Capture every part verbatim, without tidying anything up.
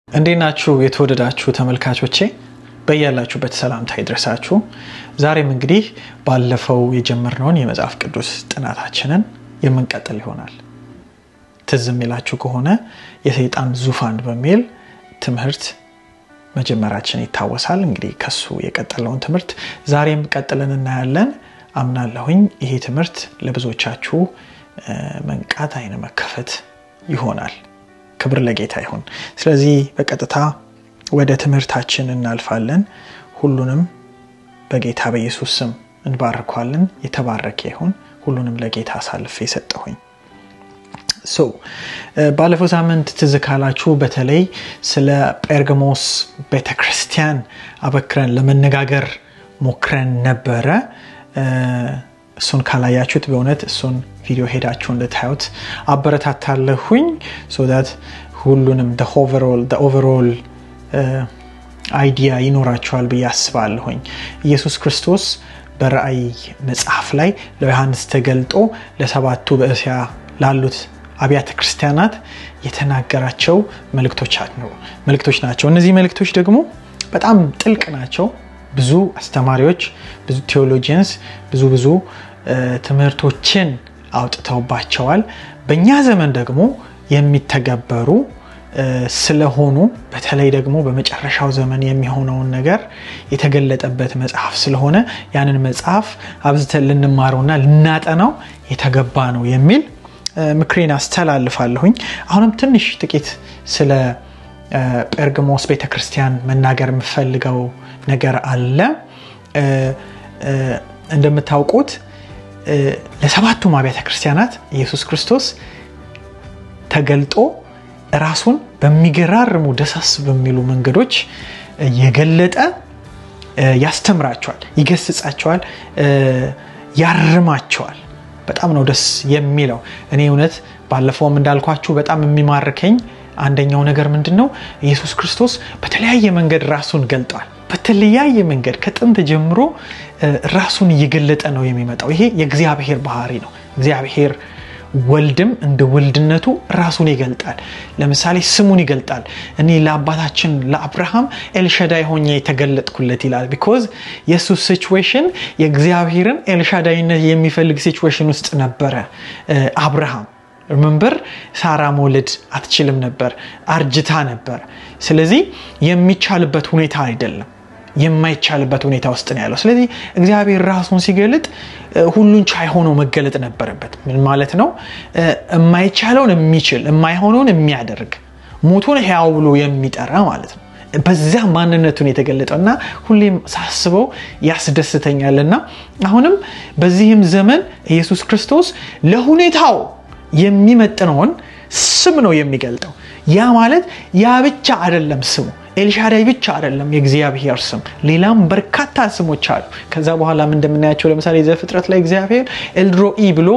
እንዴናችሁ የተወደዳችሁ ተመልካቾቼ በእያላችሁበት ሰላምታ ይድረሳችሁ። ዛሬም እንግዲህ ባለፈው የጀመርነውን የመጽሐፍ ቅዱስ ጥናታችንን የምንቀጥል ይሆናል። ትዝም ይላችሁ ከሆነ የሰይጣን ዙፋን በሚል ትምህርት መጀመራችን ይታወሳል። እንግዲህ ከሱ የቀጠለውን ትምህርት ዛሬም ቀጥለን እናያለን። አምናለሁኝ ይሄ ትምህርት ለብዙዎቻችሁ መንቃት አይነ መከፈት ይሆናል። ክብር ለጌታ ይሁን። ስለዚህ በቀጥታ ወደ ትምህርታችን እናልፋለን። ሁሉንም በጌታ በኢየሱስ ስም እንባርካለን። የተባረከ ይሁን። ሁሉንም ለጌታ አሳልፌ ሰጠሁኝ። ሶ ባለፈው ሳምንት ትዝካላችሁ በተለይ ስለ ጴርጋሞስ ቤተክርስቲያን አበክረን ለመነጋገር ሞክረን ነበረ። እሱን ካላያችሁት በእውነት እሱን ቪዲዮ ሄዳችሁ እንድታዩት አበረታታለሁኝ so that ሁሉንም the overall the overall idea ይኖራችኋል ብዬ አስባለሁኝ። ኢየሱስ ክርስቶስ በራእይ መጽሐፍ ላይ ለዮሐንስ ተገልጦ ለሰባቱ በእስያ ላሉት አብያተ ክርስቲያናት የተናገራቸው መልእክቶች አሉ መልእክቶች ናቸው። እነዚህ መልእክቶች ደግሞ በጣም ጥልቅ ናቸው። ብዙ አስተማሪዎች ብዙ ቴዎሎጂያንስ ብዙ ብዙ ትምህርቶችን አውጥተውባቸዋል። በእኛ ዘመን ደግሞ የሚተገበሩ ስለሆኑ በተለይ ደግሞ በመጨረሻው ዘመን የሚሆነውን ነገር የተገለጠበት መጽሐፍ ስለሆነ ያንን መጽሐፍ አብዝተን ልንማረውና ልናጠናው የተገባ ነው የሚል ምክሬን አስተላልፋለሁኝ። አሁንም ትንሽ ጥቂት ስለ ጴርጋሞስ ቤተክርስቲያን መናገር የምፈልገው ነገር አለ። እንደምታውቁት ለሰባቱ አብያተ ክርስቲያናት ኢየሱስ ክርስቶስ ተገልጦ ራሱን በሚገራርሙ ደሳስ በሚሉ መንገዶች የገለጠ ያስተምራቸዋል፣ ይገስጻቸዋል፣ ያርማቸዋል። በጣም ነው ደስ የሚለው። እኔ እውነት ባለፈውም እንዳልኳችሁ በጣም የሚማርከኝ አንደኛው ነገር ምንድነው? ኢየሱስ ክርስቶስ በተለያየ መንገድ ራሱን ገልጧል። በተለያየ መንገድ ከጥንት ጀምሮ ራሱን እየገለጠ ነው የሚመጣው። ይሄ የእግዚአብሔር ባህሪ ነው። እግዚአብሔር ወልድም እንደ ወልድነቱ ራሱን ይገልጣል። ለምሳሌ ስሙን ይገልጣል። እኔ ለአባታችን ለአብርሃም ኤልሻዳይ ሆኜ የተገለጥኩለት ይላል። because የሱስ ሲቹዌሽን የእግዚአብሔርን ኤልሻዳይነት የሚፈልግ ሲቹዌሽን ውስጥ ነበረ አብርሃም። remember ሳራ መውለድ አትችልም ነበር፣ አርጅታ ነበር። ስለዚህ የሚቻልበት ሁኔታ አይደለም፣ የማይቻልበት ሁኔታ ውስጥ ነው ያለው። ስለዚህ እግዚአብሔር ራሱን ሲገልጥ ሁሉን ቻይ ሆኖ መገለጥ ነበረበት። ምን ማለት ነው? የማይቻለውን የሚችል የማይሆነውን የሚያደርግ ሞቱን ሕያው ብሎ የሚጠራ ማለት ነው። በዛ ማንነቱን የተገለጠውና ሁሌም ሳስበው ያስደስተኛልና አሁንም በዚህም ዘመን ኢየሱስ ክርስቶስ ለሁኔታው የሚመጥነውን ስም ነው የሚገልጠው። ያ ማለት ያ ብቻ አይደለም ስሙ ኤልሻዳይ ብቻ አይደለም የእግዚአብሔር ስም፣ ሌላም በርካታ ስሞች አሉ። ከዛ በኋላ ምን እንደምናያቸው ለምሳሌ ዘፍጥረት ላይ እግዚአብሔር ኤልሮኢ ብሎ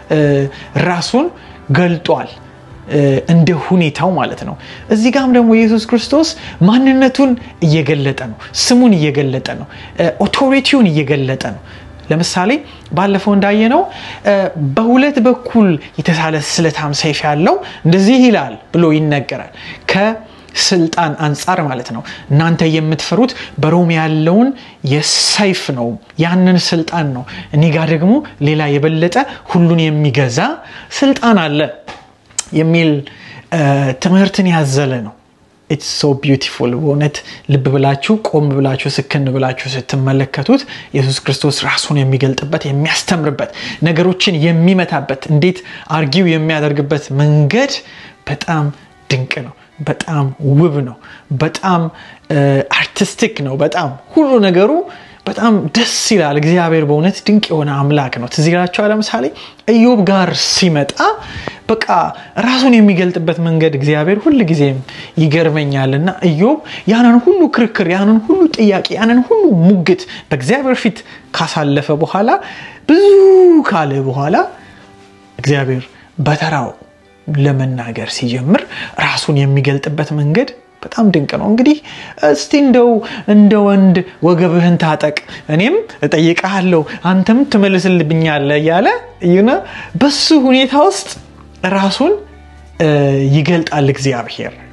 ራሱን ገልጧል እንደ ሁኔታው ማለት ነው። እዚህ ጋርም ደግሞ ኢየሱስ ክርስቶስ ማንነቱን እየገለጠ ነው፣ ስሙን እየገለጠ ነው፣ ኦቶሪቲውን እየገለጠ ነው። ለምሳሌ ባለፈው እንዳየነው በሁለት በኩል የተሳለ ስለታም ሰይፍ ያለው እንደዚህ ይላል ብሎ ይነገራል። ከስልጣን አንፃር ማለት ነው። እናንተ የምትፈሩት በሮም ያለውን የሰይፍ ነው፣ ያንን ስልጣን ነው። እኔ ጋር ደግሞ ሌላ የበለጠ ሁሉን የሚገዛ ስልጣን አለ የሚል ትምህርትን ያዘለ ነው። it's so beautiful በእውነት ልብ ብላችሁ ቆም ብላችሁ ስክን ብላችሁ ስትመለከቱት ኢየሱስ ክርስቶስ ራሱን የሚገልጥበት የሚያስተምርበት ነገሮችን የሚመታበት እንዴት አርጊው የሚያደርግበት መንገድ በጣም ድንቅ ነው፣ በጣም ውብ ነው፣ በጣም አርቲስቲክ ነው። በጣም ሁሉ ነገሩ በጣም ደስ ይላል። እግዚአብሔር በእውነት ድንቅ የሆነ አምላክ ነው። ትዝ ይላችኋል ለምሳሌ ኢዮብ ጋር ሲመጣ በቃ ራሱን የሚገልጥበት መንገድ እግዚአብሔር ሁሉ ጊዜም ይገርመኛልና ኢዮብ ያንን ሁሉ ክርክር ያንን ሁሉ ጥያቄ ያንን ሁሉ ሙግት በእግዚአብሔር ፊት ካሳለፈ በኋላ ብዙ ካለ በኋላ እግዚአብሔር በተራው ለመናገር ሲጀምር ራሱን የሚገልጥበት መንገድ በጣም ድንቅ ነው። እንግዲህ እስቲ እንደው እንደ ወንድ ወገብህን ታጠቅ እኔም እጠይቅሃለሁ አንተም ትመልስልብኛለህ ያለ ይና በሱ ሁኔታ ውስጥ ራሱን ይገልጣል እግዚአብሔር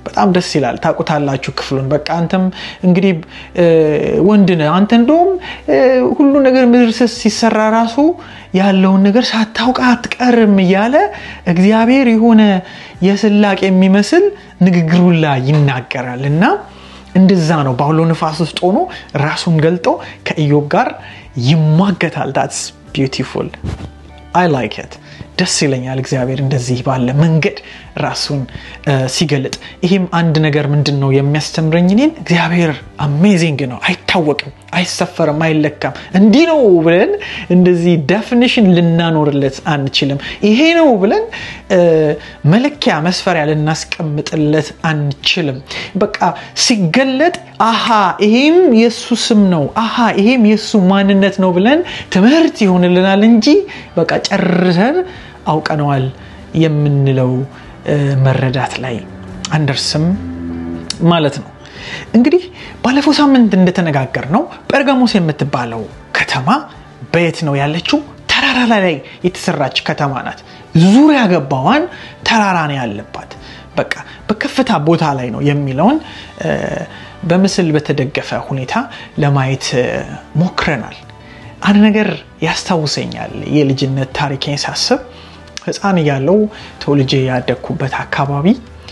በጣም ደስ ይላል ታቁታላችሁ ክፍሉን በቃ አንተም እንግዲህ ወንድ ነህ አንተ እንደውም ሁሉ ነገር ምድርስ ሲሰራ ራሱ ያለው ነገር ሳታውቃ አትቀርም ይያለ እግዚአብሔር የሆነ የስላቅ የሚመስል ንግግሩላ ይናገራልና እንደዛ ነው ባውሎ ንፋስ ውስጥ ሆኖ ራሱን ገልጦ ከኢዮብ ጋር ይሟገታል that's beautiful I like it ደስ ይለኛል እግዚአብሔር እንደዚህ ባለ መንገድ ራሱን ሲገልጥ ይሄም አንድ ነገር ምንድነው የሚያስተምረኝ እኔን እግዚአብሔር አሜዚንግ ነው አይታወቅም አይሰፈርም አይለካም እንዲ ነው ብለን እንደዚህ ዴፊኒሽን ልናኖርለት አንችልም ይሄ ነው ብለን መለኪያ መስፈሪያ ልናስቀምጥለት አንችልም በቃ ሲገለጥ አሃ ይሄም ኢየሱስም ነው አሃ ይሄም ኢየሱስ ማንነት ነው ብለን ትምህርት ይሆንልናል እንጂ በቃ ጨርሰን አውቀናል የምንለው መረዳት ላይ አንደርስም ማለት ነው እንግዲህ ባለፈው ሳምንት እንደተነጋገር ነው ጴርጋሞስ የምትባለው ከተማ በየት ነው ያለችው ተራራ ላይ የተሰራች ከተማ ናት ዙሪያ ገባዋን ተራራ ነው ያለባት በቃ በከፍታ ቦታ ላይ ነው የሚለውን በምስል በተደገፈ ሁኔታ ለማየት ሞክረናል አንድ ነገር ያስታውሰኛል የልጅነት ታሪኬን ሳስብ ህፃን ያለው ተወልጄ ያደኩበት አካባቢ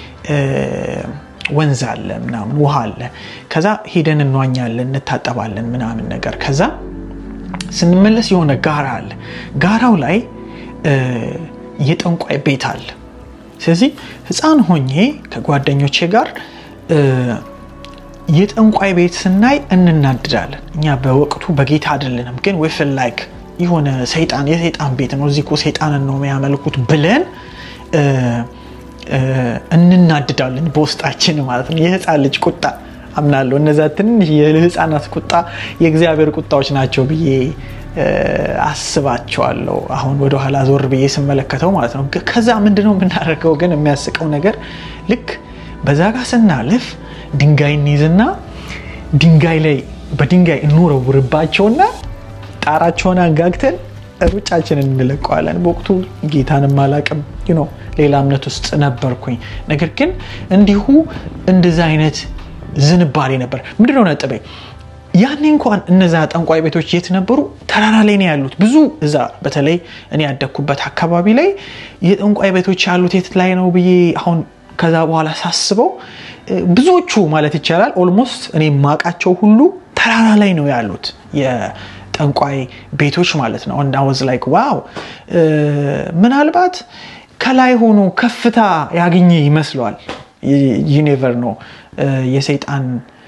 ወንዝ አለ ምናምን ውሃ አለ ከዛ ሄደን እንዋኛለን እንታጠባለን ምናምን ነገር ከዛ ስንመለስ የሆነ ጋራ አለ ጋራው ላይ የጠንቋይ ቤት አለ ስለዚህ ህፃን ሆኜ ከጓደኞቼ ጋር የጠንቋይ ቤት ስናይ እንናደዳለን እኛ በወቅቱ በጌታ አይደለንም ግን we feel like የሆነ ሰይጣን የሰይጣን ቤት ነው እዚህ እኮ ሰይጣንን ነው የሚያመልኩት ብለን እንናደዳለን በውስጣችን ማለት ነው የህፃን ልጅ ቁጣ አምናለሁ እነዛ ትንሽ የህፃናት ቁጣ የእግዚአብሔር ቁጣዎች ናቸው ብዬ አስባቸዋለሁ አሁን ወደ ኋላ ዞር ብዬ ስመለከተው ማለት ነው ከዛ ምንድነው የምናደርገው ግን የሚያስቀው ነገር ልክ በዛጋ ስናልፍ ድንጋይ እንይዝና ድንጋይ ላይ በድንጋይ እንወረውርባቸውና ጣራቸውን አንጋግተን ሩጫችንን እንለቀዋለን በወቅቱ ጌታንም ማላቀም you know ሌላ እምነት ውስጥ ነበርኩኝ ነገር ግን እንዲሁ እንደዛ አይነት ዝንባሌ ነበር ምንድነው ነጥቤ ያኔ እንኳን እነዛ ጠንቋይ ቤቶች የት ነበሩ ተራራ ላይ ነው ያሉት ብዙ እዛ በተለይ እኔ ያደኩበት አካባቢ ላይ የጠንቋይ ቤቶች ያሉት የት ላይ ነው ብዬ አሁን ከዛ በኋላ ሳስበው ብዙዎቹ ማለት ይቻላል ኦልሞስት እኔ ማቃቸው ሁሉ ተራራ ላይ ነው ያሉት የጠንቋይ ቤቶች ማለት ነው and I was like wow ምናልባት ከላይ ሆኖ ከፍታ ያገኘ ይመስላል you never know የሰይጣን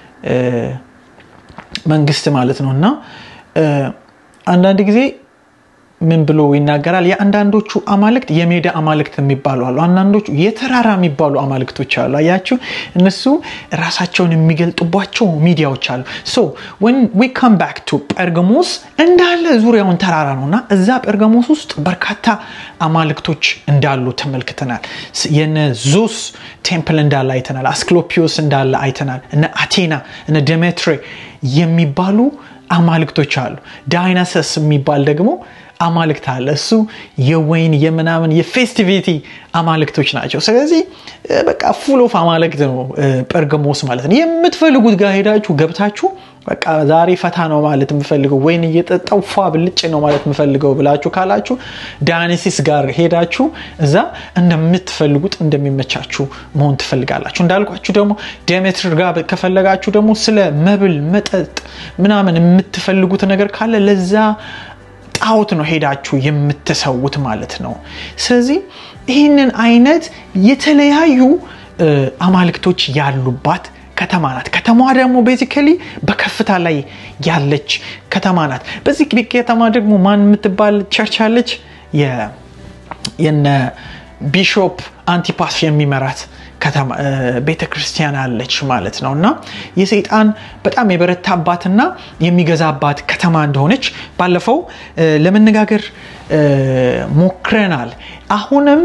መንግስት ማለት ነውና አንዳንድ ጊዜ ምን ብሎ ይናገራል የአንዳንዶቹ አማልክት የሜዳ አማልክት የሚባሉ አሉ አንዳንዶቹ የተራራ የሚባሉ አማልክቶች አሉ አያችሁ እነሱ ራሳቸውን የሚገልጡባቸው ሚዲያዎች አሉ so when we come back to ጴርጋሞስ እንዳለ ዙሪያውን ተራራ ነውና እዛ ጴርጋሞስ ውስጥ በርካታ አማልክቶች እንዳሉ ተመልክተናል የነ ዞስ ቴምፕል እንዳለ አይተናል አስክሎፒዮስ እንዳለ አይተናል እነ አቴና እነ ዴሜትሪ የሚባሉ አማልክቶች አሉ ዳይናሰስ የሚባል ደግሞ አማልክት አለ እሱ የወይን የምናምን የፌስቲቪቲ አማልክቶች ናቸው ስለዚህ በቃ ፉል ኦፍ አማልክት ነው ጴርጋሞስ ማለት ነው የምትፈልጉት ጋር ሄዳችሁ ገብታችሁ በቃ ዛሬ ፈታ ነው ማለት የምፈልገው ወይን እየጠጣው ፏ ብልጭ ነው ማለት የምፈልገው ብላችሁ ካላችሁ ዳይናሲስ ጋር ሄዳችሁ እዛ እንደምትፈልጉት እንደሚመቻችሁ መሆን ትፈልጋላችሁ እንዳልኳችሁ ደግሞ ዴሜትሪ ጋር ከፈለጋችሁ ደግሞ ስለ መብል መጠጥ ምናምን የምትፈልጉት ነገር ካለ ለዛ ጣውት ነው ሄዳችሁ የምትሰውት ማለት ነው ስለዚህ ይሄንን አይነት የተለያዩ አማልክቶች ያሉባት ከተማ ናት ከተማዋ ደግሞ ቤዚካሊ በከፍታ ላይ ያለች ከተማ ናት በዚህ ከተማ ደግሞ ማን የምትባል ቸርች አለች የ የነ ቢሾፕ አንቲፓስ የሚመራት ከተማ ቤተክርስቲያን አለች ማለት ነውና የሰይጣን በጣም የበረታባትና የሚገዛባት ከተማ እንደሆነች ባለፈው ለመነጋገር ሞክረናል አሁንም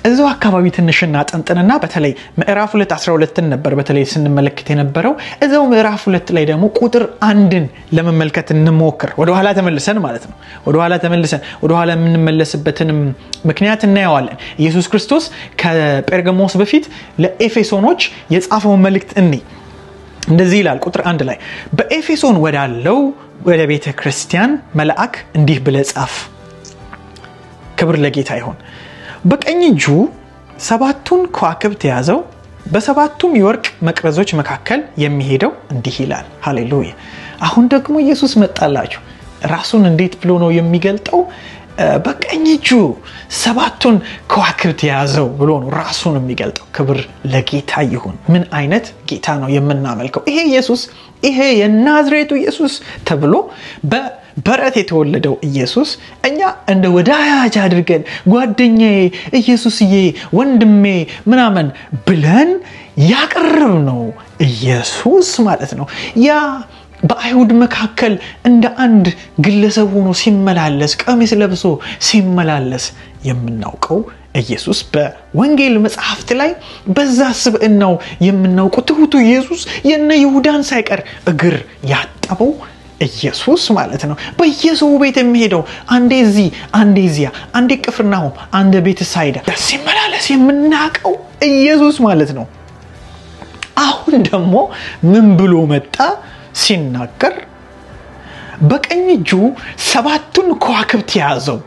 እዛው አካባቢ ትንሽና ጥንጥንና በተለይ ምዕራፍ ሁለት አስራ ሁለት ነበር በተለይ ስንመለከት የነበረው እዛው ምዕራፍ ሁለት ላይ ደግሞ ቁጥር አንድን ለመመልከት እንሞክር ወደ ኋላ ተመልሰን ማለት ነው ወደ ኋላ ተመልሰን ወደ ኋላ የምንመለስበትንም ምክንያት እናያለን ኢየሱስ ክርስቶስ ከጴርጋሞስ በፊት ለኤፌሶኖች የጻፈው መልእክት እኔ እንደዚህ ይላል ቁጥር አንድ ላይ በኤፌሶን ወዳለው ወደ ቤተ ክርስቲያን መልአክ እንዲህ ብለህ ጻፍ ክብር ለጌታ ይሁን በቀኝ እጁ ሰባቱን ከዋክብት ያዘው በሰባቱም የወርቅ መቅረዞች መካከል የሚሄደው እንዲህ ይላል ሃሌሉያ አሁን ደግሞ ኢየሱስ መጣላችሁ ራሱን እንዴት ብሎ ነው የሚገልጠው በቀኝ እጁ ሰባቱን ከዋክብት ያዘው ብሎ ነው ራሱን የሚገልጠው ክብር ለጌታ ይሁን ምን አይነት ጌታ ነው የምናመልከው ይሄ ኢየሱስ ይሄ የናዝሬቱ ኢየሱስ ተብሎ በ በረት የተወለደው ኢየሱስ እኛ እንደ ወዳጅ አድርገን ጓደኛዬ ኢየሱስዬ ወንድሜ ምናምን ብለን ያቀርብነው ኢየሱስ ማለት ነው ያ በአይሁድ መካከል እንደ አንድ ግለሰብ ሆኖ ሲመላለስ ቀሚስ ለብሶ ሲመላለስ የምናውቀው ኢየሱስ በወንጌል መጽሐፍት ላይ በዛ ስብዕናው የምናውቀው ትሁቱ ኢየሱስ የነ ይሁዳን ሳይቀር እግር ያጠበው ኢየሱስ ማለት ነው በኢየሱስ ቤት የሚሄደው አንዴ እዚ አንዴ እዚያ አንዴ ቅፍርናሆም አንዴ ቤተሳይዳ ሲመላለስ የምናውቀው ኢየሱስ ማለት ነው አሁን ደግሞ ምን ብሎ መጣ ሲናገር በቀኝ እጁ ሰባቱን ከዋክብት ያዘው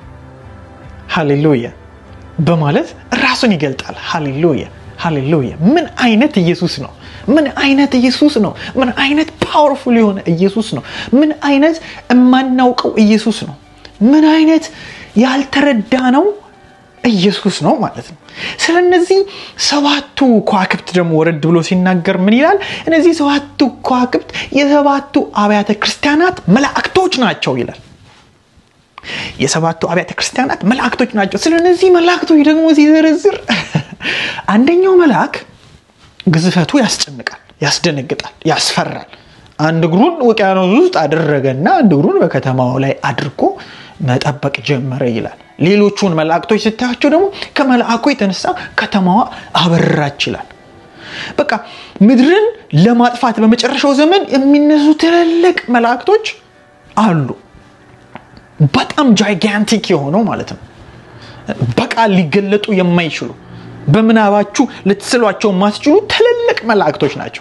ሃሌሉያ በማለት ራሱን ይገልጣል ሃሌሉያ ሃሌሉያ ምን አይነት ኢየሱስ ነው ምን አይነት ኢየሱስ ነው ምን አይነት ፓወርፉል የሆነ ኢየሱስ ነው ምን አይነት እማናውቀው ኢየሱስ ነው ምን አይነት ያልተረዳነው ኢየሱስ ነው ማለት ነው ስለነዚህ ሰባቱ ከዋክብት ደግሞ ወረድ ብሎ ሲናገር ምን ይላል እነዚህ ሰባቱ ከዋክብት የሰባቱ አብያተ ክርስቲያናት መላእክቶች ናቸው ይላል የሰባቱ አብያተ ክርስቲያናት መላእክቶች ናቸው ስለነዚህ መላእክቶች ደግሞ ሲዘረዝር አንደኛው መልአክ ግዝፈቱ ያስጨንቃል ያስደነግጣል ያስፈራል አንድ እግሩን ውቅያኖስ ውስጥ አደረገና አንድ እግሩን በከተማው ላይ አድርጎ መጠበቅ ጀመረ ይላል ሌሎቹን መላእክቶች ስታያቸው ደግሞ ከመላእኩ የተነሳ ከተማዋ አበራች ይላል በቃ ምድርን ለማጥፋት በመጨረሻው ዘመን የሚነሱ ትልልቅ መላእክቶች አሉ በጣም ጃይጋንቲክ የሆኑ ማለት ነው በቃ ሊገለጡ የማይችሉ በመናባችሁ ልትስሏቸው ማስችሉ ትልልቅ መላእክቶች ናቸው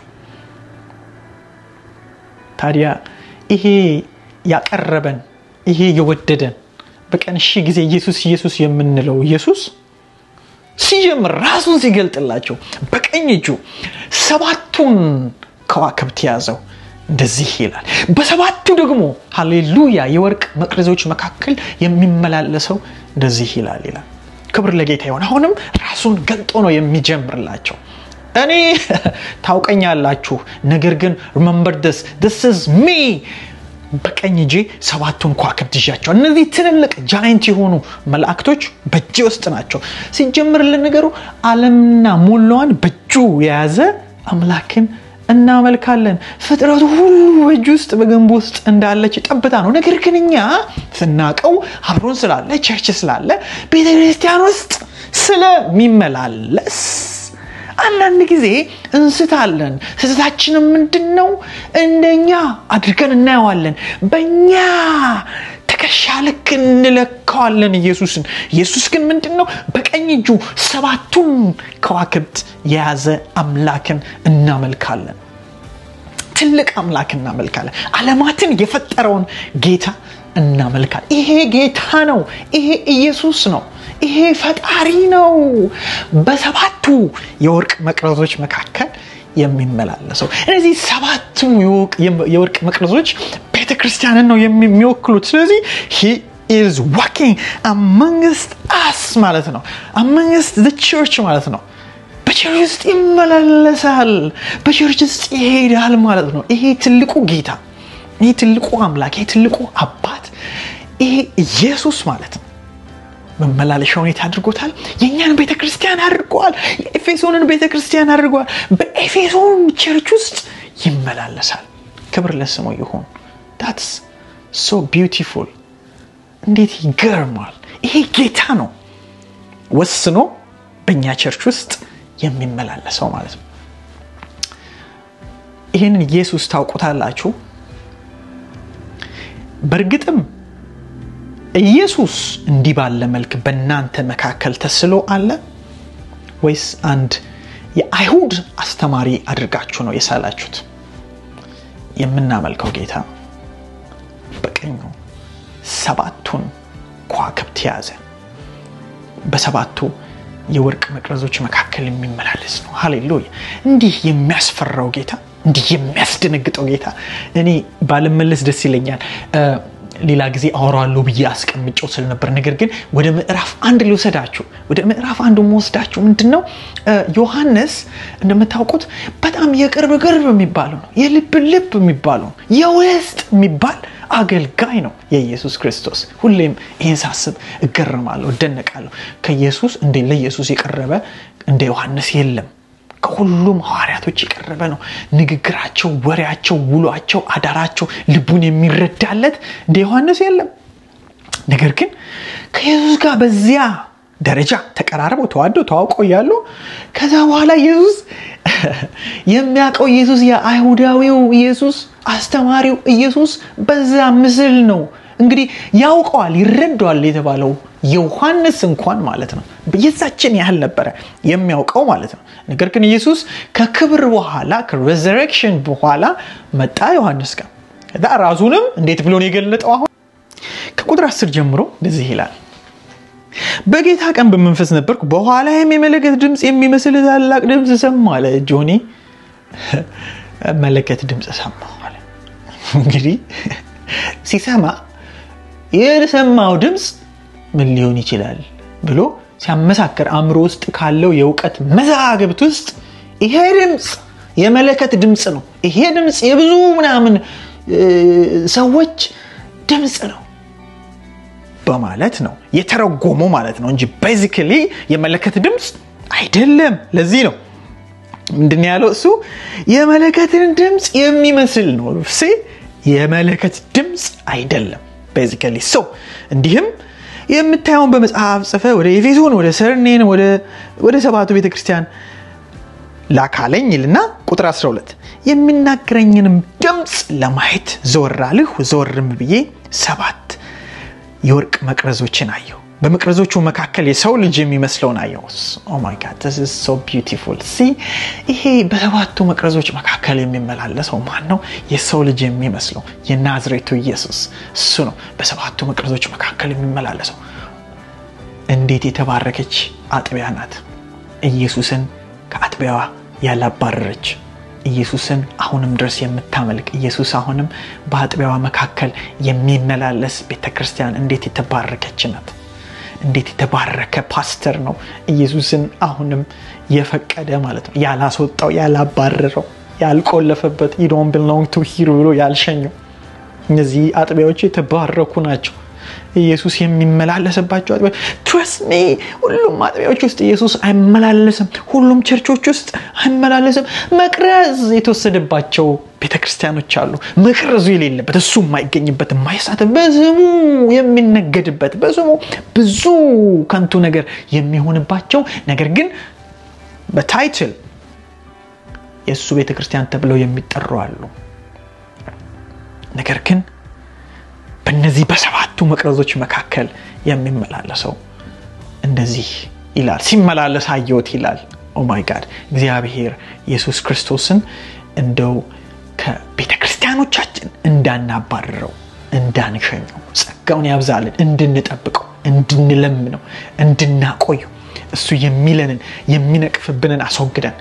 ታዲያ ይሄ ያቀረበን ይሄ የወደደን በቀን ሺ ጊዜ ኢየሱስ ኢየሱስ የምንለው ኢየሱስ ሲጀምር ራሱን ሲገልጥላቸው በቀኝ እጁ ሰባቱን ከዋክብት ያዘው እንደዚህ ይላል በሰባቱ ደግሞ ሃሌሉያ የወርቅ መቅረዞች መካከል የሚመላለሰው እንደዚህ ይላል ይላል ክብር ለጌታ ይሁን አሁንም ራሱን ገልጦ ነው የሚጀምርላቸው እኔ ታውቀኛላችሁ ነገር ግን remember this this is me በቀኝ እጄ ሰባቱን ከዋክብት ይዣቸው እነዚህ ትልልቅ ጃይንት የሆኑ መላእክቶች በእጄ ውስጥ ናቸው ሲጀምርልን ነገሩ ዓለምና ሙሉዋን በእጁ የያዘ አምላክን እናመልካለን ፍጥረቱ ሁሉ በእጁ ውስጥ በገንቦ ውስጥ እንዳለች ጠብታ ነው ነገር ግን እኛ ስናቀው አብሮን ስላለ ቸርች ስላለ ቤተክርስቲያን ውስጥ ስለሚመላለስ አንዳንድ ጊዜ እንስታለን ስህተታችንም ምንድነው እንደኛ አድርገን እናየዋለን በእኛ ትከሻ ልክ እንለካዋለን ኢየሱስን ኢየሱስ ግን ምንድነው በቀኝ እጁ ሰባቱን ከዋክብት የያዘ አምላክን እናመልካለን ትልቅ አምላክ እናመልካለን ዓለማትን የፈጠረውን ጌታ እናመልካለን ይሄ ጌታ ነው ይሄ ኢየሱስ ነው ይሄ ፈጣሪ ነው በሰባቱ የወርቅ መቅረዞች መካከል የሚመላለሰው እነዚህ ሰባቱ የወርቅ መቅረዞች ቤተክርስቲያንን ነው የሚወክሉት ስለዚህ he is walking amongst us ማለት ነው amongst the church ማለት ነው በቸርች ውስጥ ይመላለሳል በቸርች ውስጥ ይሄዳል ማለት ነው ይሄ ትልቁ ጌታ ይሄ ትልቁ አምላክ ይሄ ትልቁ አባት ይሄ ኢየሱስ ማለት ነው መመላለሻውን ያድርጎታል የኛን ቤተክርስቲያን አድርጓል የኤፌሶንን ቤተክርስቲያን አድርጓል በኤፌሶን ቸርች ውስጥ ይመላለሳል ክብር ለስሙ ይሁን that's so beautiful እንዴት ይገርማል ይሄ ጌታ ነው ወስኖ በእኛ ቸርች ውስጥ የሚመላለሰው ማለት ነው። ይሄንን ኢየሱስ ታውቁታላችሁ? በርግጥም ኢየሱስ እንዲህ ባለ መልክ በእናንተ መካከል ተስሎ አለ ወይስ አንድ የአይሁድ አስተማሪ አድርጋችሁ ነው የሳላችሁት? የምናመልከው ጌታ በቀኙ ሰባቱን ከዋክብት ያዘ፣ በሰባቱ የወርቅ መቅረዞች መካከል የሚመላለስ ነው። ሃሌሉያ! እንዲህ የሚያስፈራው ጌታ፣ እንዲህ የሚያስደነግጠው ጌታ እኔ ባልመለስ ደስ ይለኛል። ሌላ ጊዜ አወራለሁ ብዬ አስቀምጬው ስለነበር፣ ነገር ግን ወደ ምዕራፍ አንድ ልወስዳችሁ። ወደ ምዕራፍ አንድ ወስዳችሁ ምንድነው ዮሐንስ እንደምታውቁት በጣም የቅርብ ቅርብ የሚባለው ነው፣ የልብ ልብ የሚባለው ነው፣ የውስጥ የሚባል አገልጋይ ነው የኢየሱስ ክርስቶስ። ሁሌም ይሄን ሳስብ እገረማለሁ፣ እደነቃለሁ። ከኢየሱስ እንደ ለኢየሱስ የቀረበ እንደ ዮሐንስ የለም። ከሁሉም ሐዋርያቶች የቀረበ ነው። ንግግራቸው፣ ወሬያቸው፣ ውሏቸው፣ አዳራቸው ልቡን የሚረዳለት እንደ ዮሐንስ የለም። ነገር ግን ከኢየሱስ ጋር በዚያ ደረጃ ተቀራርበው ተዋደው ተዋውቀው ያሉ ከዛ በኋላ ኢየሱስ የሚያውቀው ኢየሱስ የአይሁዳዊው ኢየሱስ አስተማሪው ኢየሱስ በዛ ምስል ነው እንግዲህ ያውቀዋል ይረዳዋል የተባለው ዮሐንስ እንኳን ማለት ነው በየዛችን ያህል ነበር የሚያውቀው ማለት ነው። ነገር ግን ኢየሱስ ከክብር በኋላ ከሬዘሬክሽን በኋላ መጣ ዮሐንስ ጋር ከዛ ራሱንም እንዴት ብሎ ነው የገለጠው? አሁን ከቁጥር አስር ጀምሮ እንደዚህ ይላል። በጌታ ቀን በመንፈስ ነበርኩ፣ በኋላም የመለከት ድምጽ የሚመስል ታላቅ ድምጽ ሰማሁ አለ። ጆኒ መለከት ድምጽ ሰማሁ አለ። እንግዲህ ሲሰማ የሰማው ድምጽ ምን ሊሆን ይችላል ብሎ ሲያመሳከር አእምሮ ውስጥ ካለው የእውቀት መዛግብት ውስጥ ይሄ ድምጽ የመለከት ድምጽ ነው፣ ይሄ ድምጽ የብዙ ምናምን ሰዎች ድምጽ ነው በማለት ነው የተረጎመው ማለት ነው እንጂ ቤዚካሊ የመለከት ድምጽ አይደለም። ለዚህ ነው ምንድነው ያለው እሱ የመለከትን ድምጽ የሚመስል ነው እሺ፣ የመለከት ድምጽ አይደለም ቤዚካሊ። ሶ እንዲህም የምታዩን በመጽሐፍ ጽፈ ወደ ኤፌሶን፣ ወደ ሰርኔን፣ ወደ ወደ ሰባቱ ቤተክርስቲያን ላካለኝ ይልና ቁጥር አስራ ሁለት የሚናገረኝንም ድምጽ ለማየት ዘወራልሁ፣ ዘወርም ብዬ ሰባት የወርቅ መቅረዞችን አየሁ፣ በመቅረዞቹ መካከል የሰው ልጅ የሚመስለውን አየሁ። ኦ ማይ ጋድ this is so beautiful። see ይሄ በሰባቱ መቅረዞች መካከል የሚመላለሰው ማን ነው? የሰው ልጅ የሚመስለው የናዝሬቱ ኢየሱስ እሱ ነው በሰባቱ መቅረዞች መካከል የሚመላለሰው። እንዴት የተባረከች አጥቢያ ናት! ኢየሱስን ከአጥቢያዋ ያላባረረች፣ ኢየሱስን አሁንም ድረስ የምታመልክ፣ ኢየሱስ አሁንም በአጥቢያዋ መካከል የሚመላለስ ቤተክርስቲያን እንዴት የተባረከች ናት! እንዴት የተባረከ ፓስተር ነው ኢየሱስን አሁንም የፈቀደ ማለት ነው፣ ያላስወጣው፣ ያላባረረው፣ ያልቆለፈበት you don't belong to here ብሎ ያልሸኘው። እነዚህ አጥቢያዎች የተባረኩ ናቸው። ኢየሱስ የሚመላለስባቸው አጥቢያዎች trust me ሁሉም አጥቢያዎች ውስጥ ኢየሱስ አይመላለስም፣ ሁሉም ቸርቾች ውስጥ አይመላለስም። መቅረዝ የተወሰደባቸው ቤተክርስቲያኖች አሉ፣ መቅረዙ የሌለበት እሱ የማይገኝበት የማይሳተ በስሙ የሚነገድበት በስሙ ብዙ ከንቱ ነገር የሚሆንባቸው ነገር ግን በታይትል የሱ ቤተክርስቲያን ተብለው የሚጠሩ አሉ። ነገር ግን በእነዚህ በሰባቱ መቅረዞች መካከል የሚመላለሰው እንደዚህ ይላል፣ ሲመላለስ አየሁት ይላል። ኦ ማይ ጋድ እግዚአብሔር ኢየሱስ ክርስቶስን እንደው ከቤተክርስቲያኖቻችን እንዳናባረረው እንዳንሸኘው ጸጋውን ያብዛልን፣ እንድንጠብቀው፣ እንድንለምነው፣ እንድናቆየው እሱ የሚለንን የሚነቅፍብንን አስወግደን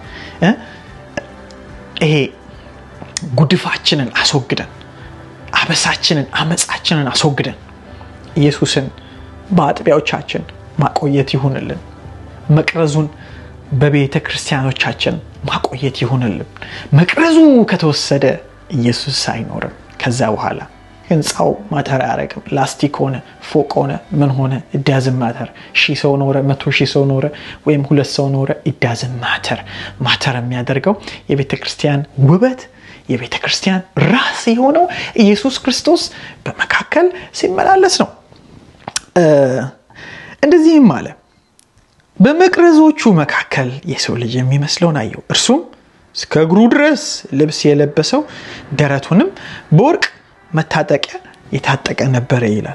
ይሄ ጉድፋችንን አስወግደን አበሳችንን አመጻችንን አስወግደን ኢየሱስን በአጥቢያዎቻችን ማቆየት ይሁንልን። መቅረዙን በቤተክርስቲያኖቻችን ማቆየት ይሁንልን። መቅረዙ ከተወሰደ ኢየሱስ አይኖርም። ከዛ በኋላ ህንጻው ማተር ያረግም፣ ላስቲክ ሆነ፣ ፎቅ ሆነ፣ ምን ሆነ it doesn't matter። ሺህ ሰው ኖረ፣ መቶ ሺህ ሰው ኖረ ወይም ሁለት ሰው ኖረ it doesn't matter። ማተር የሚያደርገው የቤተክርስቲያን ውበት የቤተክርስቲያን ራስ የሆነው ኢየሱስ ክርስቶስ በመካከል ሲመላለስ ነው። እንደዚህም አለ በመቅረዞቹ መካከል የሰው ልጅ የሚመስለውን አየው እርሱም እስከ እግሩ ድረስ ልብስ የለበሰው ደረቱንም በወርቅ መታጠቂያ የታጠቀ ነበር ይላል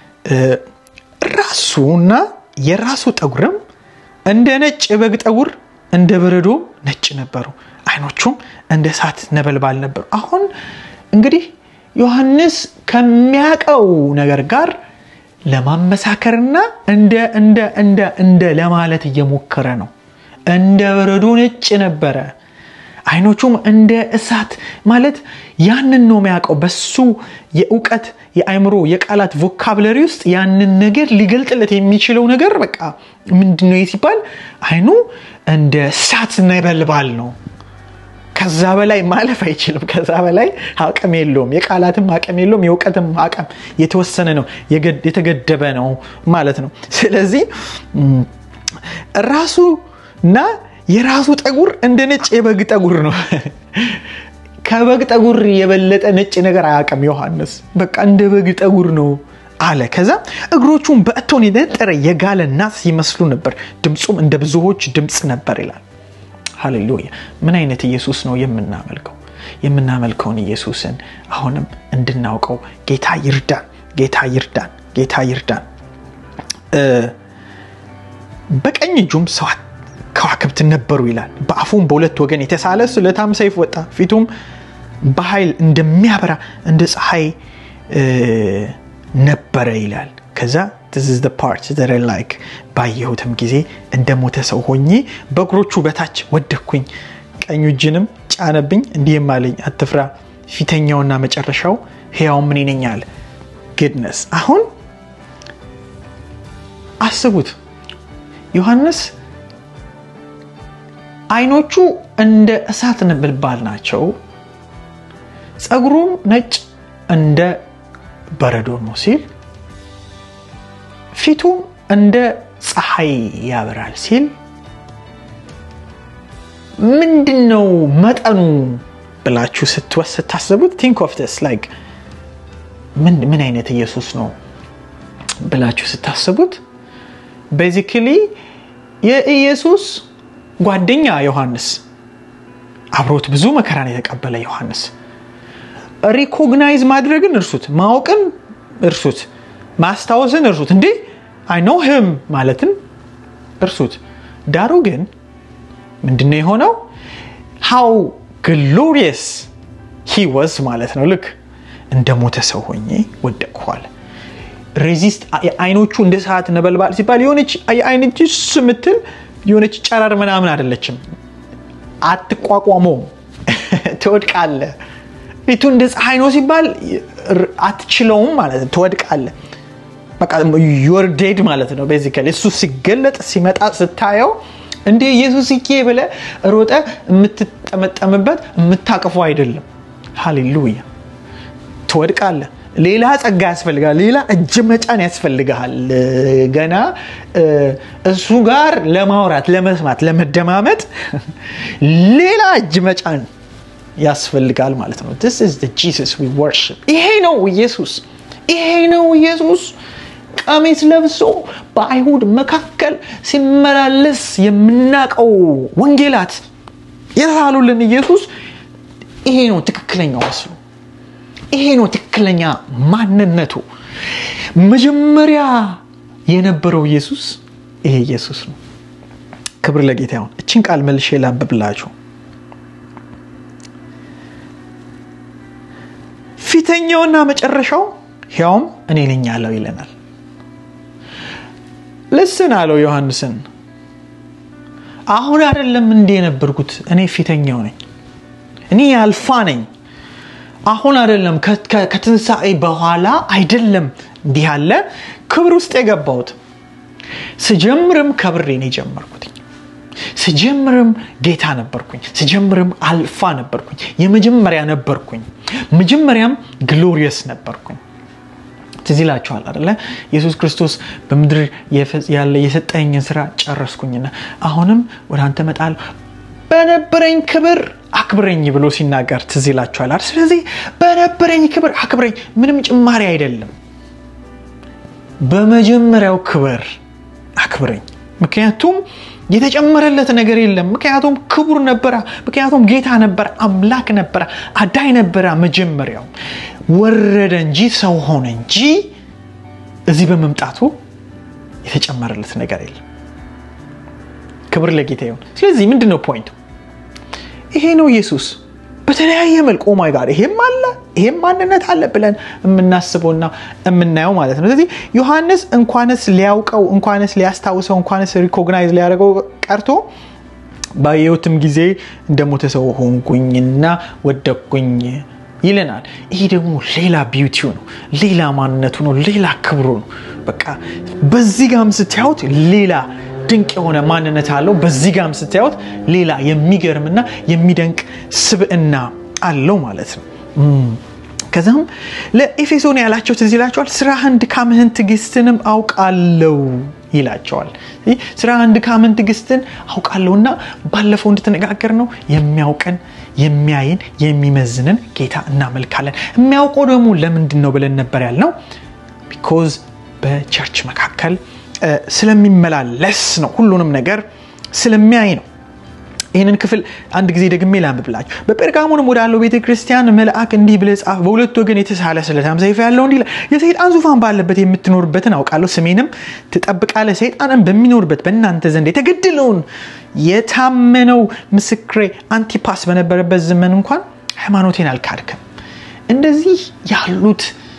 ራሱና የራሱ ጠጉርም እንደ ነጭ የበግ ጠጉር እንደ በረዶ ነጭ ነበሩ አይኖቹም እንደ እሳት ነበልባል ነበሩ አሁን እንግዲህ ዮሐንስ ከሚያቀው ነገር ጋር ለማመሳከርና እንደ እንደ እንደ እንደ ለማለት እየሞከረ ነው እንደ በረዶ ነጭ ነበረ አይኖቹም እንደ እሳት ማለት ያንን ነው የሚያቀው በሱ የኡቀት የአይምሮ የቃላት ቮካብለሪ ውስጥ ያንን ነገር ሊገልጥለት የሚችለው ነገር በቃ ምንድነው ይሲባል አይኑ እንደ እሳት ነበልባል ነው ከዛ በላይ ማለፍ አይችልም ከዛ በላይ አቅም የለውም የቃላትም አቅም የለውም የኡቀትም አቅም የተወሰነ ነው የተገደበ ነው ማለት ነው ስለዚህ ራሱና የራሱ ጠጉር እንደ ነጭ የበግ ጠጉር ነው ከበግ ጠጉር የበለጠ ነጭ ነገር አያቀም ዮሐንስ በቃ እንደ በግ ጠጉር ነው አለ ከዛ እግሮቹን በእቶን የነጠረ የጋለ ናስ ይመስሉ ነበር ድምጹም እንደ ብዙዎች ድምጽ ነበር ይላል ሃሌሉያ ምን አይነት ኢየሱስ ነው የምናመልከው የምናመልከውን ኢየሱስን አሁንም እንድናውቀው ጌታ ይርዳን ጌታ ይርዳን ጌታ ይርዳን በቀኝ እጁም ሰዓት ከዋክብት ነበሩ ይላል በአፉም በሁለት ወገን የተሳለ ስለታም ሰይፍ ወጣ ፊቱም በኃይል እንደሚያበራ እንደ ፀሐይ ነበረ ይላል ከዛ this is the part that I like ባየሁትም ጊዜ እንደሞተ ሰው ሆኜ በእግሮቹ በታች ወደኩኝ ቀኝ እጁንም ጫነብኝ እንዲህም አለኝ አትፍራ ፊተኛውና መጨረሻው ሕያው ምን ይነኛል goodness አሁን አስቡት ዮሐንስ አይኖቹ እንደ እሳት ነበልባል ናቸው ጸጉሩም ነጭ እንደ በረዶ ነው ሲል ፊቱም እንደ ፀሐይ ያበራል ሲል ምንድነው መጠኑ ብላችሁ ስትወስድ ታስቡት think of this like ምን ምን አይነት ኢየሱስ ነው ብላችሁ ስታስቡት basically የኢየሱስ ጓደኛ ዮሐንስ አብሮት ብዙ መከራን የተቀበለ ዮሐንስ ሪኮግናይዝ ማድረግን እርሱት ማወቅን እርሱት ማስታወስን እርሱት እንዴ I know him ማለትን እርሱት ዳሩ ግን ምንድነው የሆነው how glorious he was ማለት ነው ልክ እንደሞተ ሰው ሆኜ ወደቅኳል ሬዚስት አይኖቹ እንደ ሰዓት ነበልባል ሲባል የሆነች አይኖቹ ስምትል የሆነች ጨራር ምናምን አይደለችም አትቋቋመው ተወድቃለ ፊቱ እንደ ፀሐይ ነው ሲባል አትችለውም ማለት ተወድቃለ በቃ you're dead ማለት ነው basically እሱ ሲገለጥ ሲመጣ ስታየው እንደ ኢየሱስ ይኬ ብለ ሮጠ የምትጠመጠምበት የምታቀፈው አይደለም ሃሌሉያ ተወድቃለ ሌላ ጸጋ ያስፈልጋል ሌላ እጅ መጫን ያስፈልጋል ገና እሱ ጋር ለማውራት ለመስማት ለመደማመጥ ሌላ እጅ መጫን ያስፈልጋል ማለት ነው this is the Jesus we worship ይሄ ነው ኢየሱስ ይሄ ነው ኢየሱስ ቀሚስ ለብሶ በአይሁድ መካከል ሲመላለስ የምናቀው ወንጌላት የታሉልን ኢየሱስ ይሄ ነው ትክክለኛው መስሎ ይሄ ነው ትክክለኛ ማንነቱ መጀመሪያ የነበረው ኢየሱስ ይሄ ኢየሱስ ነው ክብር ለጌታ ይሁን እቺን ቃል መልሼ ላንብብላችሁ ፊተኛውና መጨረሻው ሕያው እኔ ነኝ ያለው ይለናል ለሰና አለው ዮሐንስን አሁን አይደለም እንደ የነበርኩት እኔ ፊተኛው ነኝ እኔ አልፋ ነኝ አሁን አይደለም ከትንሳኤ በኋላ አይደለም እንዲህ ያለ ክብር ውስጥ የገባሁት ስጀምርም ከብሬ ነው ጀመርኩት ስጀምርም ጌታ ነበርኩኝ ስጀምርም አልፋ ነበርኩኝ የመጀመሪያ ነበርኩኝ መጀመሪያም ግሎሪየስ ነበርኩኝ ትዝላችኋል አይደለ ኢየሱስ ክርስቶስ በመድር ያለ የሰጠኝን ስራ ጨረስኩኝና አሁንም ወደ አንተ መጣል በነበረኝ ክብር አክብረኝ ብሎ ሲናገር ትዝላችኋል አይደል ስለዚህ በነበረኝ ክብር አክብረኝ ምንም ጭማሪ አይደለም በመጀመሪያው ክብር አክብረኝ ምክንያቱም የተጨመረለት ነገር የለም ምክንያቱም ክቡር ነበር ምክንያቱም ጌታ ነበር አምላክ ነበር አዳይ ነበር መጀመሪያው ወረደ እንጂ ሰው ሆነ እንጂ እዚህ በመምጣቱ የተጨመረለት ነገር የለም ክብር ለጌታ ይሁን ስለዚህ ምንድነው ፖይንቱ ይሄ ነው ኢየሱስ በተለያየ መልኩ ኦ ማይ ጋድ ይሄም አለ ይሄም ማንነት አለ ብለን እናስበውና እናየው ማለት ነው ስለዚህ ዮሐንስ እንኳንስ ሊያውቀው እንኳንስ ሊያስታውሰው እንኳንስ ሪኮግናይዝ ሊያደርገው ቀርቶ ባየውትም ጊዜ እንደሞተ ሰው ሆንኩኝና ወደቅኩኝ ይለናል ይሄ ደግሞ ሌላ ቢዩቲው ነው ሌላ ማንነቱ ነው ሌላ ክብሩ ነው በቃ በዚህ ጋርም ስታዩት ሌላ ድንቅ የሆነ ማንነት አለው በዚህ ጋርም ስታዩት ሌላ የሚገርምና የሚደንቅ ስብዕና አለው ማለት ነው ከዛም ለኤፌሶን ያላቸው ትዝላቸዋል ስራህን ድካምህን ትግስትንም አውቃለሁ ይላቸዋል ስራህን ድካምህን ትግስትን አውቃለሁና ባለፈው እንድትነጋገር ነው የሚያውቀን የሚያይን የሚመዝንን ጌታ እናመልካለን የሚያውቀው ደግሞ ለምንድን ነው ብለን ነበር ያልነው because በቸርች መካከል ስለሚመላለስ ነው ሁሉንም ነገር ስለሚያይ ነው ይሄንን ክፍል አንድ ጊዜ ደግሜ ላንብብላችሁ በጴርጋሞንም ወዳለው ቤተክርስቲያን መልአክ እንዲህ ብለ ጻፍ በሁለት ወገን የተሳለ ስለታም ሰይፍ ያለው እንዲህ የሰይጣን ዙፋን ባለበት የምትኖርበትን አውቃለሁ ስሜንም ትጠብቃለህ ሰይጣንን በሚኖርበት በእናንተ ዘንድ የተገደለውን የታመነው ምስክሬ አንቲፓስ በነበረበት ዘመን እንኳን ሃይማኖቴን አልካድክም እንደዚህ ያሉት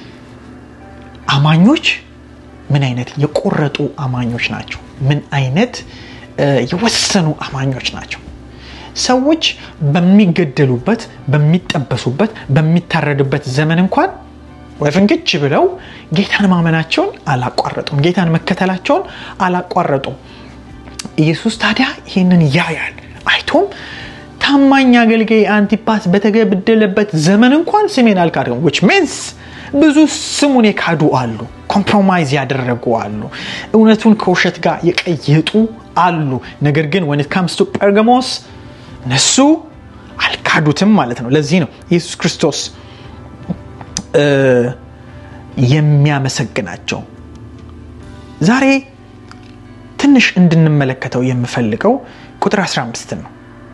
አማኞች ምን አይነት የቆረጡ አማኞች ናቸው ምን አይነት የወሰኑ አማኞች ናቸው ሰዎች በሚገደሉበት በሚጠበሱበት በሚታረዱበት ዘመን እንኳን ወፍንግጭ ብለው ጌታን ማመናቸውን አላቋረጡም ጌታን መከተላቸውን አላቋረጡም ኢየሱስ ታዲያ ይሄንን ያያል አይቶም ታማኝ አገልጋይ አንቲፓስ በተገደለበት ዘመን እንኳን ስሜን አልካድኩም which means ብዙ ስሙን የካዱ አሉ ኮምፕሮማይዝ ያደረጉ አሉ እውነቱን ከውሸት ጋር የቀየጡ አሉ ነገር ግን when it comes to Pergamos ነሱ አልካዱትም ማለት ነው ለዚህ ነው ኢየሱስ ክርስቶስ የሚያመሰግናቸው ዛሬ ትንሽ እንድንመለከተው የምፈልገው ቁጥር አስራ አምስት ነው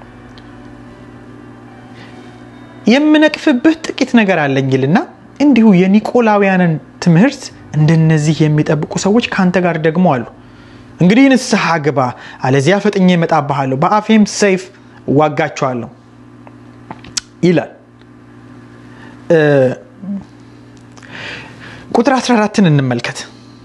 የምነቅፍብህ ጥቂት ነገር አለኝልና እንዲሁ የኒቆላውያንን ትምህርት እንደነዚህ የሚጠብቁ ሰዎች ካንተ ጋር ደግሞ አሉ እንግዲህ ንስሐ ግባ አለዚያ ፈጥኜ እመጣብሃለሁ በአፌም ሰይፍ ዋጋቸዋለሁ ይላል ቁጥር አስራ አራትን እንመልከት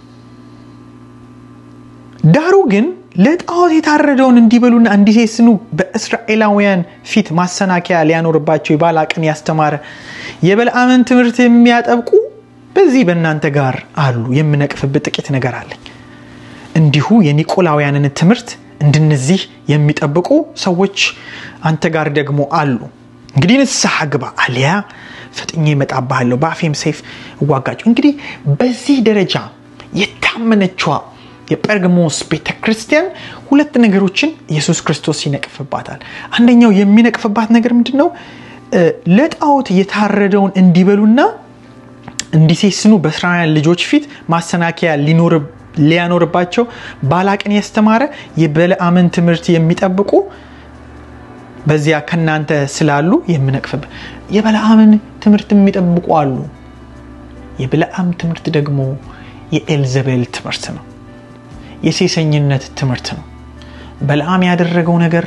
ዳሩ ግን ለጣዖት የታረደውን እንዲበሉና እንዲሴስኑ በእስራኤላውያን ፊት ማሰናከያ ሊያኖርባቸው ይባላቅን ያስተማረ የበልዓምን ትምህርት የሚያጠብቁ በዚህ በእናንተ ጋር አሉ የምነቅፍበት ጥቂት ነገር አለኝ እንዲሁ የኒቆላውያንን ትምህርት እንደነዚህ የሚጠብቁ ሰዎች አንተ ጋር ደግሞ አሉ እንግዲህ ንስሐ ግባ አለያ ፈጥኜ እመጣብሃለሁ በአፌም ሰይፍ እዋጋቸው እንግዲህ በዚህ ደረጃ የታመነችዋ የጴርጋሞስ ቤተክርስቲያን ሁለት ነገሮችን ኢየሱስ ክርስቶስ ይነቅፍባታል አንደኛው የሚነቅፍባት ነገር ምንድነው ለጣዖት የታረደውን እንዲበሉና እንዲሴስኑ በእስራኤል ልጆች ፊት ማሰናከያ ሊኖር ሊያኖርባቸው ባላቅን ያስተማረ የበልዓምን ትምህርት የሚጠብቁ በዚያ ከናንተ ስላሉ የምነቅፍብ የበልዓምን ትምህርት የሚጠብቁ አሉ የበልዓም ትምህርት ደግሞ የኤልዘቤል ትምህርት ነው የሴሰኝነት ትምህርት ነው በልዓም ያደረገው ነገር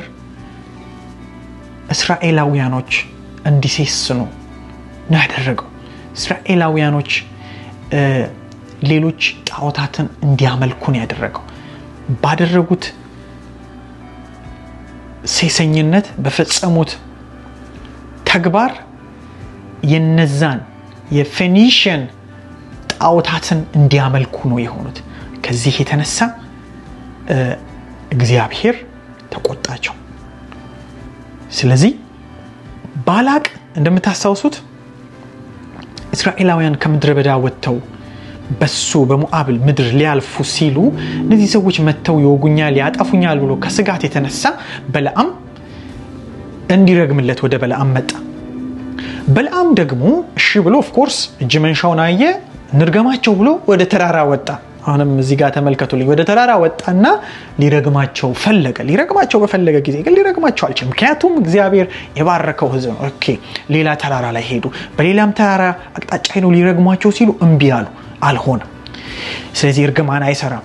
እስራኤላውያኖች እንዲሴስኑ ነው ያደረገው እስራኤላውያኖች ሌሎች ጣዖታትን እንዲያመልኩ ነው ያደረገው ባደረጉት ሴሰኝነት በፈጸሙት ተግባር የነዛን የፌኒሽን ጣዖታትን እንዲያመልኩ ነው የሆኑት ከዚህ የተነሳ እግዚአብሔር ተቆጣቸው ስለዚህ ባላቅ እንደምታስታውሱት እስራኤላውያን ከምድረ በዳ ወጥተው በሱ በሞዓብ ምድር ሊያልፉ ሲሉ እነዚህ ሰዎች መተው ይወጉኛል ያጠፉኛል ብሎ ከስጋት የተነሳ በልዓም እንዲረግምለት ወደ በልዓም መጣ በልዓም ደግሞ እሺ ብሎ ኦፍ ኮርስ እጅ መንሻውን አየ ንርገማቸው ብሎ ወደ ተራራ ወጣ አሁንም እዚህ ጋር ተመልከቱልኝ ወደ ተራራ ወጣና ሊረግማቸው ፈለገ ሊረግማቸው በፈለገ ጊዜ ግን ሊረግማቸው አልቻለም ምክንያቱም እግዚአብሔር የባረከው ሕዝብ ነው ኦኬ ሌላ ተራራ ላይ ሄዱ በሌላም ተራራ አቅጣጫ ሄደው ሊረግማቸው ሲሉ እምቢ አሉ አልሆነም ስለዚህ እርግማን አይሰራም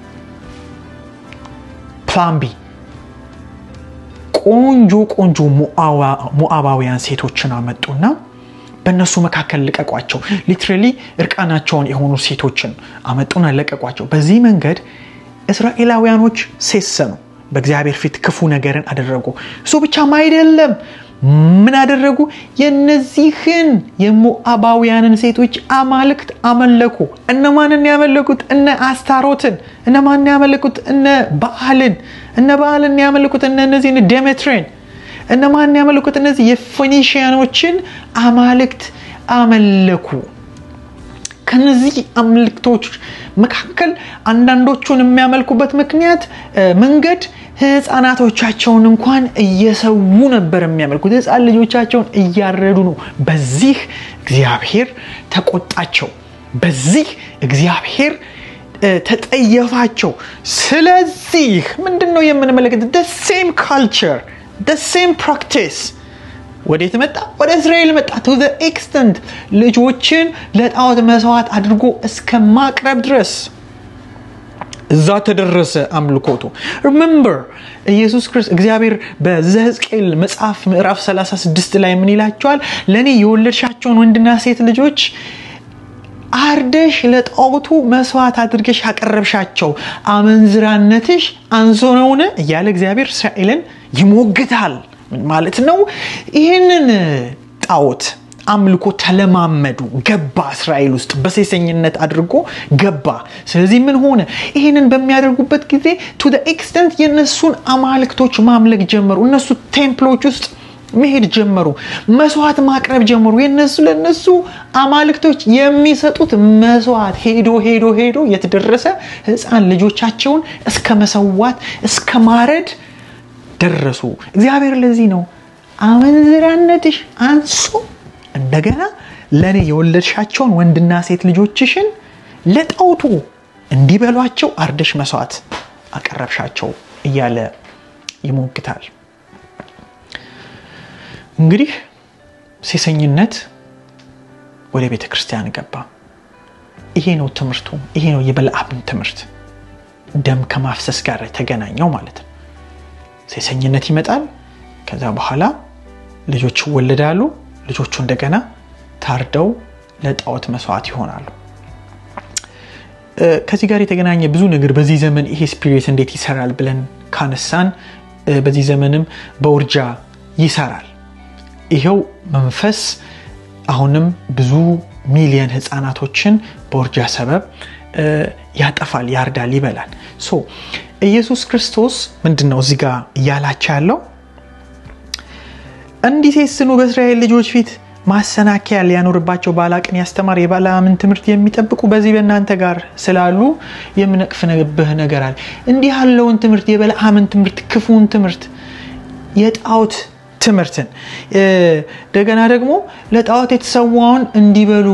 ፕላን ቢ ቆንጆ ቆንጆ ሞዓባውያን ሴቶችን አመጡና በእነሱ መካከል ለቀቋቸው ሊትራሊ እርቃናቸውን የሆኑ ሴቶችን አመጡና ለቀቋቸው በዚህ መንገድ እስራኤላውያኖች ሴሰኑ በእግዚአብሔር ፊት ክፉ ነገርን አደረጉ እሱ ብቻም አይደለም ምን አደረጉ የነዚህን የሞዓባውያንን ሴቶች አማልክት አመለኩ እነማንን ያመለኩት እነ አስታሮትን እነማንን ያመለኩት እነ በዓልን እነ በዓልን ያመለኩት እነ እነዚህ እነ ዴሜትሬን እነማንን ያመለኩት እነዚህ የፊኒሺያኖችን አማልክት አመለኩ ከነዚህ አምልክቶች መካከል አንዳንዶቹን የሚያመልኩበት ምክንያት መንገድ ህፃናቶቻቸውን እንኳን እየሰው ነበር የሚያመልኩት ህፃን ልጆቻቸውን እያረዱ ነው በዚህ እግዚአብሔር ተቆጣቸው በዚህ እግዚአብሔር ተጠየፋቸው ስለዚህ ምንድነው የምንመለከተው the same culture the same practice ወዴት መጣ ወደ እስራኤል መጣ to the extent ልጆችን ለጣዖት መስዋዕት አድርጎ እስከ ማቅረብ ድረስ እዛ ተደረሰ አምልኮቱ remember ኢየሱስ ክርስቶስ እግዚአብሔር በዘሕዝቅኤል መጽሐፍ ምዕራፍ ሰላሳ ስድስት ላይ ምን ይላቸዋል ለኔ የወለድሻቸውን ወንድና ሴት ልጆች አርደሽ ለጣዖቱ መስዋዕት አድርገሽ አቀረብሻቸው አመንዝራነትሽ አንሶ ነውነ እያለ እግዚአብሔር እስራኤልን ይሞግታል ማለት ነው ይሄንን ጣዖት አምልኮ ተለማመዱ ገባ እስራኤል ውስጥ በሴሰኝነት አድርጎ ገባ ስለዚህ ምን ሆነ ይሄንን በሚያደርጉበት ጊዜ to the extent የነሱን አማልክቶች ማምለክ ጀመሩ እነሱ ቴምፕሎች ውስጥ መሄድ ጀመሩ መስዋዕት ማቅረብ ጀመሩ የነሱ ለነሱ አማልክቶች የሚሰጡት መስዋዕት ሄዶ ሄዶ ሄዶ የተደረሰ ህፃን ልጆቻቸውን እስከ መሰዋት እስከ ማረድ ደረሱ እግዚአብሔር ለዚህ ነው አመንዝራነትሽ አንሶ እንደገና ለኔ የወለድሻቸውን ወንድና ሴት ልጆችሽን ለጣዖቱ እንዲበሏቸው አርደሽ መስዋዕት አቀረብሻቸው እያለ ይሞግታል እንግዲህ ሴሰኝነት ወደ ቤተ ክርስቲያን ገባ ይሄ ነው ትምርቱ ይሄ ነው የበልዓም ትምርት ደም ከማፍሰስ ጋር ተገናኘው ማለት ነው ሴሰኝነት ይመጣል ከዛ በኋላ ልጆች ወለዳሉ ልጆቹ እንደገና ታርደው ለጣዖት መስዋዕት ይሆናሉ ከዚህ ጋር የተገናኘ ብዙ ነገር በዚህ ዘመን ይሄ ስፒሪት እንዴት ይሰራል ብለን ካነሳን በዚህ ዘመንም በውርጃ ይሰራል ይሄው መንፈስ አሁንም ብዙ ሚሊዮን ህፃናቶችን በውርጃ ሰበብ ያጠፋል ያርዳል ይበላል ሶ ኢየሱስ ክርስቶስ ምንድነው እዚህ ጋር ያላቸው ያለው እንዲሴስኑ በእስራኤል ልጆች ፊት ማሰናከያ ሊያኖርባቸው ባላቅን ያስተማር የባላምን ትምርት የሚጠብቁ በዚህ በእናንተ ጋር ስላሉ የምነቅፍንብህ ነገር አለ እንዲህ ያለውን ትምርት የባላምን ትምርት ክፉን ትምርት የጣዖት ትምርትን ደገና ደግሞ ለጣዖት የተሰዋውን እንዲበሉ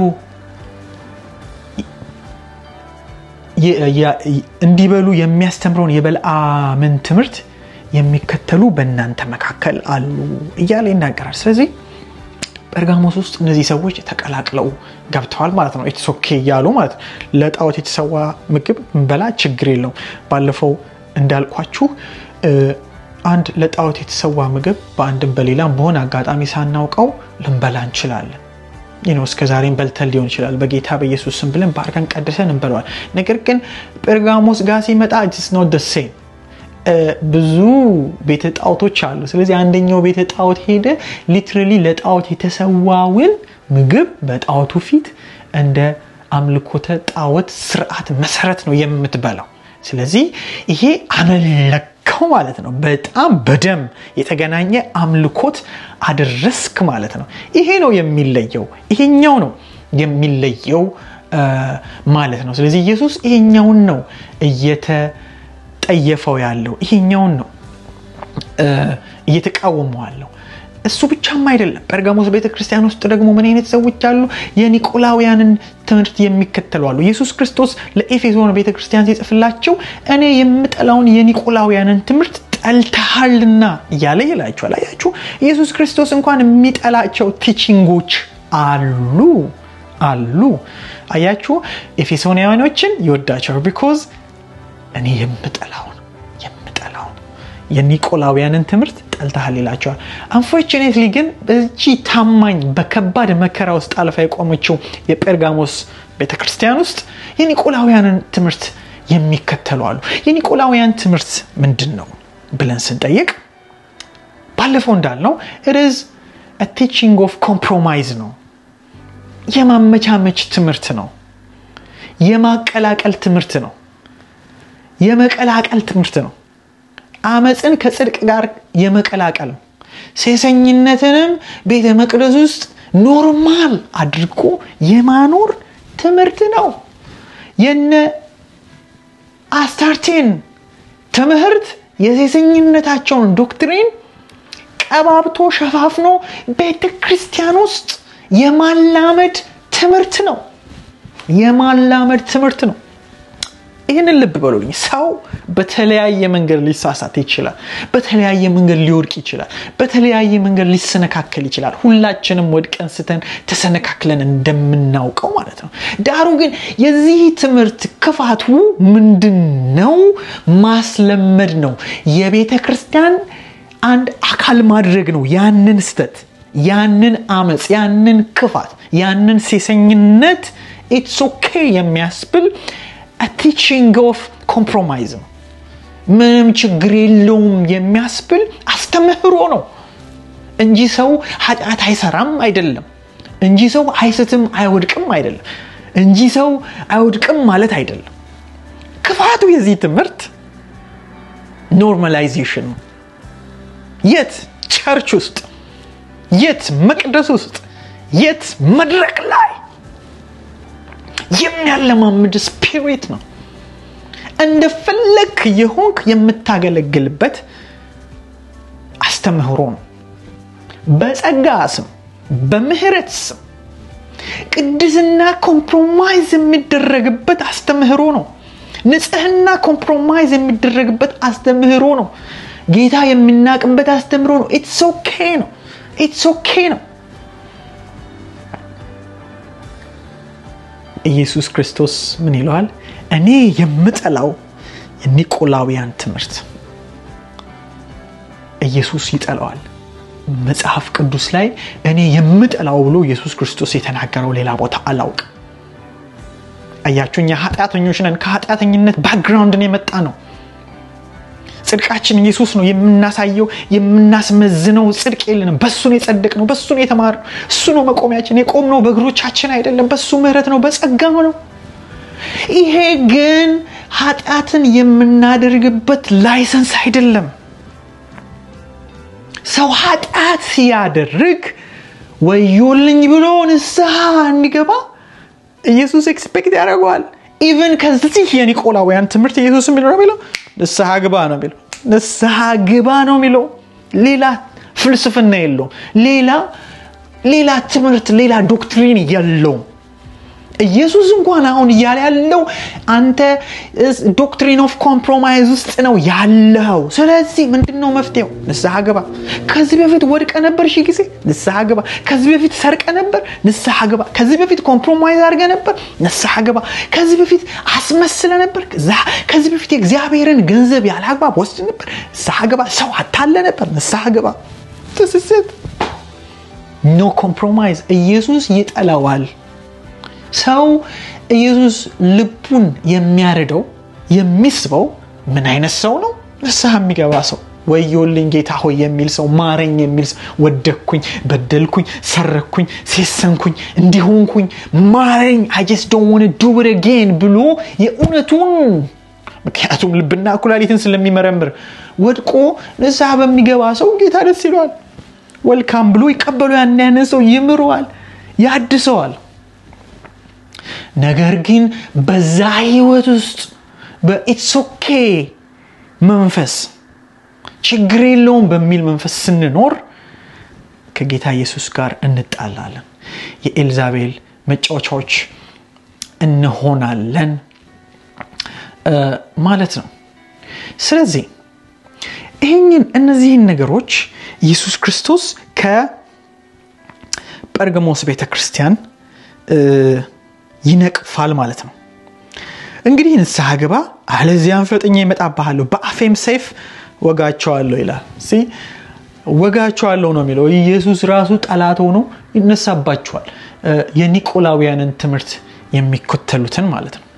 እንዲበሉ የሚያስተምረውን የባላምን ትምርት የሚከተሉ በእናንተ መካከል አሉ እያለ ይናገራል ስለዚህ በርጋሞስ ውስጥ እነዚህ ሰዎች ተቀላቅለው ገብተዋል ማለት ነው ኢትስ ኦኬ ያሉ ማለት ለጣዖት የተሰዋ ምግብ እንበላ ችግር የለው ባለፈው እንዳልኳችሁ አንድ ለጣዖት የተሰዋ ምግብ በአንድም በሌላም በሆነ አጋጣሚ ሳናውቀው ልንበላ እንችላለን ይነው እስከ ዛሬም በልተን ሊሆን ይችላል በጌታ በኢየሱስ ስም ብለን ባርከን ቀድሰን እንበላዋል ነገር ግን በርጋሞስ ጋር ሲመጣ it's not the same ብዙ ቤተ ጣዖቶች አሉ ስለዚህ አንደኛው ቤተ ጣዖት ሄደ ሊትራሊ ለጣዖት የተሰዋውን ምግብ በጣዖቱ ፊት እንደ አምልኮተ ጣዖት ስርዓት መሰረት ነው የምትበላው ስለዚህ ይሄ አመለከው ማለት ነው በጣም በደም የተገናኘ አምልኮት አደረስክ ማለት ነው ይሄ ነው የሚለየው ይሄኛው ነው የሚለየው ማለት ነው ስለዚህ ኢየሱስ ይሄኛውን ነው እየተ ጠየፈው ያለው ይሄኛውን ነው እየተቃወመው ያለው እሱ ብቻም አይደለም ጴርጋሞስ ቤተክርስቲያን ውስጥ ደግሞ ምን አይነት ሰዎች አሉ የኒቆላውያንን ትምህርት የሚከተሉ አሉ ኢየሱስ ክርስቶስ ለኤፌሶን ቤተክርስቲያን ሲጽፍላቸው እኔ የምጠላውን የኒቆላውያንን ትምህርት ጠልተሃልና ያለ ይላችኋል አያችሁ ኢየሱስ ክርስቶስ እንኳን የሚጠላቸው ቲቺንጎች አሉ አሉ አያችሁ ኤፌሶናውያኖችን ይወዳቸው because እኔ የምጠላው የምጠላው የኒቆላውያንን ትምህርት ጠልተሃል ይላቸዋል unfortunately ግን በዚህ ታማኝ በከባድ መከራ ውስጥ አልፋ የቆመችው የጴርጋሞስ ቤተክርስቲያን ውስጥ የኒቆላውያንን ትምህርት የሚከተሉ አሉ የኒቆላውያን ትምህርት ምንድነው ብለን ስንጠይቅ ባለፈው እንዳልነው it is a teaching of compromise ነው የማመቻመች ትምህርት ነው የማቀላቀል ትምህርት ነው የመቀላቀል ትምህርት ነው አመጽን ከጽድቅ ጋር የመቀላቀል ሴሰኝነትንም ቤተ መቅደስ ውስጥ ኖርማል አድርጎ የማኖር ትምህርት ነው የነ አስታርቴን ትምህርት የሴሰኝነታቸውን ዶክትሪን ቀባብቶ ሸፋፍኖ ቤተክርስቲያን ውስጥ የማላመድ ትምህርት ነው የማላመድ ትምህርት ነው ይሄንን ልብ በሉልኝ ሰው በተለያየ መንገድ ሊሳሳት ይችላል በተለያየ መንገድ ሊወድቅ ይችላል በተለያየ መንገድ ሊሰነካከል ይችላል ሁላችንም ወድቀን ስተን ተሰነካክለን እንደምናውቀው ማለት ነው ዳሩ ግን የዚህ ትምህርት ክፋቱ ምንድነው ማስለመድ ነው የቤተክርስቲያን አንድ አካል ማድረግ ነው ያንን ስተት ያንን አመጽ ያንን ክፋት ያንን ሴሰኝነት it's okay የሚያስብል a teaching of compromise ምንም ችግር የለውም የሚያስብል አስተምህሮ ነው እንጂ ሰው ኃጢአት አይሰራም አይደለም እንጂ ሰው አይስትም አይወድቅም አይደለም እንጂ ሰው አይወድቅም ማለት አይደለም ክፋቱ የዚህ ትምህርት ኖርማላይዜሽን የት ቸርች ውስጥ የት መቅደስ ውስጥ የት መድረክ ላይ የሚያለማምድ ስፒሪት ነው እንደፈለክ የሆንክ የምታገለግልበት አስተምህሮ ነው በጸጋ ስም በምህረት ስም ቅድስና ኮምፕሮማይዝ የሚደረግበት አስተምህሮ ነው ንጽህና ኮምፕሮማይዝ የሚደረግበት አስተምህሮ ነው ጌታ የሚናቅበት አስተምህሮ ነው it's okay ነው it's okay ነው ኢየሱስ ክርስቶስ ምን ይላል እኔ የምጠላው የኒቆላውያን ትምህርት ኢየሱስ ይጠላዋል መጽሐፍ ቅዱስ ላይ እኔ የምጠላው ብሎ ኢየሱስ ክርስቶስ የተናገረው ሌላ ቦታ አላውቅ አያችሁኛ ኃጢአተኞች ነን ከኃጢአተኝነት ባክግራውንድ ነው የመጣ ነው ጽድቃችን ኢየሱስ ነው የምናሳየው የምናስመዝነው ጽድቅ የለንም በሱ ነው የጸደቅነው በሱ ነው የተማርነው እሱ ነው መቆሚያችን የቆምነው በእግሮቻችን አይደለም በሱ ምህረት ነው በጸጋው ነው ይሄ ግን ኃጢአትን የምናደርግበት ላይሰንስ አይደለም ሰው ኃጢአት ሲያደርግ ወዮልኝ ብሎ ንስሐ እንዲገባ ኢየሱስ ኤክስፔክት ያደርጋል even ከዚህ የኒቆላውያን ትምህርት ኢየሱስ ምን ነው የሚለው ንስሐ ግባ ነው የሚለው ንስሐ ግባ ነው የሚለው ሌላ ፍልስፍና የለው ሌላ ሌላ ትምህርት ሌላ ዶክትሪን የለው ኢየሱስ እንኳን አሁን ያለ ያለው አንተ ዶክትሪን ኦፍ ኮምፕሮማይዝ ውስጥ ነው ያለው ስለዚህ ምንድነው መፍትሄው ንስሐ ግባ ከዚህ በፊት ወድቀ ነበር ሺ ጊዜ ንስሐ ግባ ከዚህ በፊት ሰርቀ ነበር ንስሐ ግባ ከዚህ በፊት ኮምፕሮማይዝ አድርገ ነበር ንስሐ ግባ ከዚህ በፊት አስመስለ ነበር ከዚህ በፊት እግዚአብሔርን ገንዘብ ያላግባብ ወስድ ነበር ንስሐ ግባ ሰው አታለ ነበር ንስሐ ግባ ተሰሰት ኖ ኮምፕሮማይዝ ኢየሱስ ይጠላዋል ሰው ኢየሱስ ልቡን የሚያረደው የሚስበው ምን አይነት ሰው ነው ንስሐ የሚገባ ሰው ወዮልኝ ጌታ ሆይ የሚል ሰው ማረኝ የሚል ሰው ወደኩኝ በደልኩኝ ሰረኩኝ ሴሰንኩኝ እንዲሆንኩኝ ማረኝ I just don't want to do it again ብሎ የኡነቱን ምክንያቱም ልብና ኩላሊትን ስለሚመረምር ወድቆ ንስሐ በሚገባ ሰው ጌታ ደስ ይለዋል ወልካም ብሎ ይቀበሉ ያን ሰው ይምረዋል ያድሰዋል ነገር ግን በዛ ህይወት ውስጥ በኢትስ ኦኬ መንፈስ ችግር የለውም በሚል መንፈስ ስንኖር ከጌታ ኢየሱስ ጋር እንጣላለን የኤልዛቤል መጫወቻዎች እንሆናለን ማለት ነው ስለዚህ ይሄን እነዚህን ነገሮች ኢየሱስ ክርስቶስ ከጴርጋሞስ ቤተክርስቲያን ይነቅፋል ማለት ነው እንግዲህ ንስሐ ገባ አለዚያን ፈጥኜ እመጣብሃለሁ በአፌም ሰይፍ ወጋቸዋለሁ ይላል ሲ ወጋቸዋለሁ ነው የሚለው ኢየሱስ ራሱ ጠላት ሆኖ ይነሳባቸዋል የኒቆላውያንን ትምህርት የሚከተሉትን ማለት ነው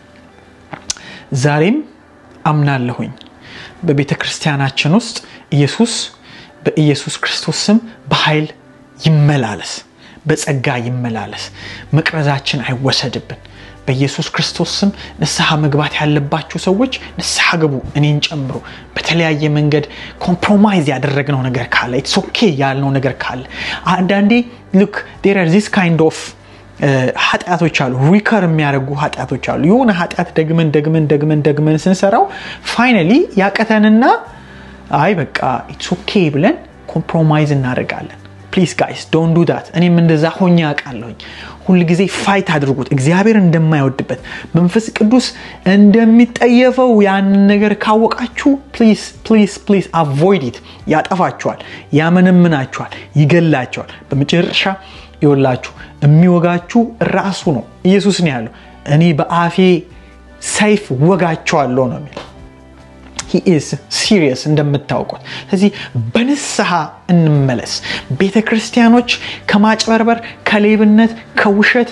ዛሬም አምናለሁኝ በቤተክርስቲያናችን ውስጥ ኢየሱስ በኢየሱስ ክርስቶስ ስም በኃይል ይመላለስ በጸጋ ይመላለስ መቅረዛችን አይወሰድብን በኢየሱስ ክርስቶስ ስም ንስሐ መግባት ያለባችሁ ሰዎች ንስሐ ግቡ እኔን ጨምሮ በተለያየ መንገድ ኮምፕሮማይዝ ያደረግነው ነገር ካለ ኢትስ ኦኬ ያልነው ነገር ካለ አንዳንዴ look there are this kind of ኃጢያቶች አሉ ሪከር የሚያደርጉ ኃጢያቶች አሉ የሆነ ኃጢያት ደግመን ደግመን ደግመን ደግመን ስንሰራው ፋይናሊ ያቀተንና አይ በቃ ኢትስ ኦኬ ብለን ኮምፕሮማይዝ እናደርጋለን please guys don't do that እኔም እንደዛ ሆኜ አቃለሁኝ ሁሉ ጊዜ ፋይት አድርጉት እግዚአብሔር እንደማይወድበት መንፈስ ቅዱስ እንደሚጠየፈው ያን ነገር ካወቃችሁ please please please avoid it ያጠፋችኋል ያመነምናችኋል ይገላችኋል በመጨረሻ ይወላችሁ የሚወጋችሁ ራሱ ነው ኢየሱስ ነው ያለው እኔ በአፌ ሰይፍ ወጋቸዋለሁ ነው የሚለው he is serious እንደምታውቁት ስለዚህ በንስሐ እንመለስ ቤተክርስቲያኖች ከማጭበርበር ከሌብነት ከውሸት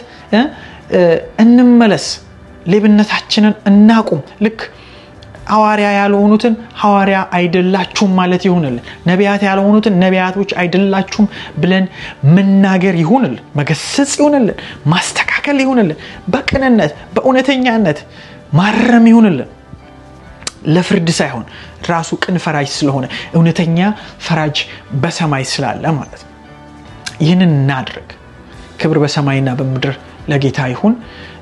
እንመለስ ሌብነታችንን እናቁም ልክ ሐዋርያ ያልሆኑትን ሐዋርያ አይደላችሁም ማለት ይሁንልን ነቢያት ያልሆኑትን ነቢያቶች አይደላችሁም ብለን መናገር ይሁንልን መገሰጽ ይሁንልን ማስተካከል ይሁንልን በቅንነት በእውነተኛነት ማረም ይሁንልን ለፍርድ ሳይሆን ራሱ ቅን ፈራጅ ስለሆነ እውነተኛ ፈራጅ በሰማይ ስላለ ማለት ነው ይህንን እናድርግ ክብር በሰማይና በምድር ለጌታ ይሁን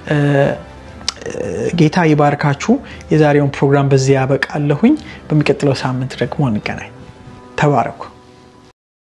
ጌታ ይባርካችሁ የዛሬውን ፕሮግራም በዚያ ያበቃለሁኝ በሚቀጥለው ሳምንት ደግሞ እንገናኝ ተባረኩ